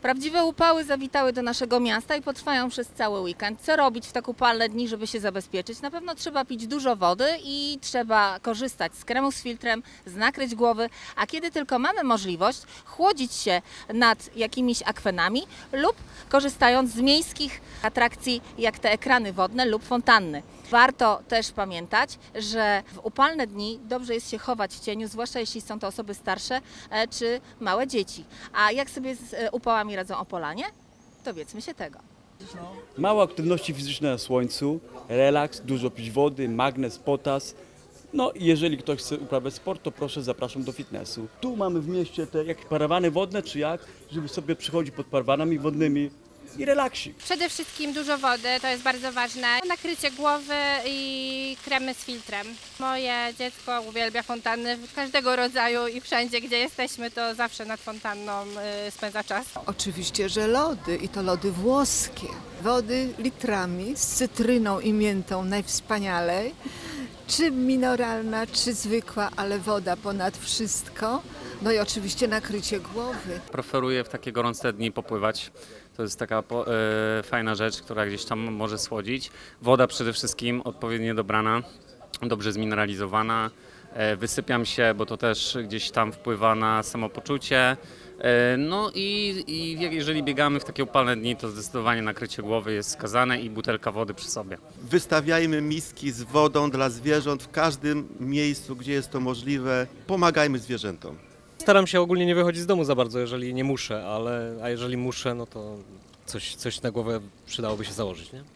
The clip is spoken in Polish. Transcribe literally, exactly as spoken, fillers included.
Prawdziwe upały zawitały do naszego miasta i potrwają przez cały weekend. Co robić w tak upalne dni, żeby się zabezpieczyć? Na pewno trzeba pić dużo wody i trzeba korzystać z kremu z filtrem, z nakryć głowy, a kiedy tylko mamy możliwość, chłodzić się nad jakimiś akwenami lub korzystając z miejskich atrakcji, jak te ekrany wodne lub fontanny. Warto też pamiętać, że w upalne dni dobrze jest się chować w cieniu, zwłaszcza jeśli są to osoby starsze e, czy małe dzieci. A jak sobie z e, upałami radzą Opolanie? Dowiedzmy się tego. Mało aktywności fizycznej na słońcu, relaks, dużo pić wody, magnez, potas. No i jeżeli ktoś chce uprawiać sport, to proszę, zapraszam do fitnessu. Tu mamy w mieście te jak parawany wodne, czy jak, żeby sobie przychodzić pod parawanami wodnymi i relaksik. Przede wszystkim dużo wody, to jest bardzo ważne. Nakrycie głowy i kremy z filtrem. Moje dziecko uwielbia fontanny każdego rodzaju i wszędzie, gdzie jesteśmy, to zawsze nad fontanną spędza czas. Oczywiście, że lody i to lody włoskie. Wody litrami z cytryną i miętą najwspanialej. Czy mineralna, czy zwykła, ale woda ponad wszystko. No i oczywiście nakrycie głowy. Preferuję w takie gorące dni popływać. To jest taka po, e, fajna rzecz, która gdzieś tam może słodzić. Woda przede wszystkim odpowiednio dobrana, dobrze zmineralizowana. E, wysypiam się, bo to też gdzieś tam wpływa na samopoczucie. E, no i, i jeżeli biegamy w takie upalne dni, to zdecydowanie nakrycie głowy jest skazane i butelka wody przy sobie. Wystawiajmy miski z wodą dla zwierząt w każdym miejscu, gdzie jest to możliwe. Pomagajmy zwierzętom. Staram się ogólnie nie wychodzić z domu za bardzo, jeżeli nie muszę, ale a jeżeli muszę, no to coś, coś na głowę przydałoby się założyć, nie?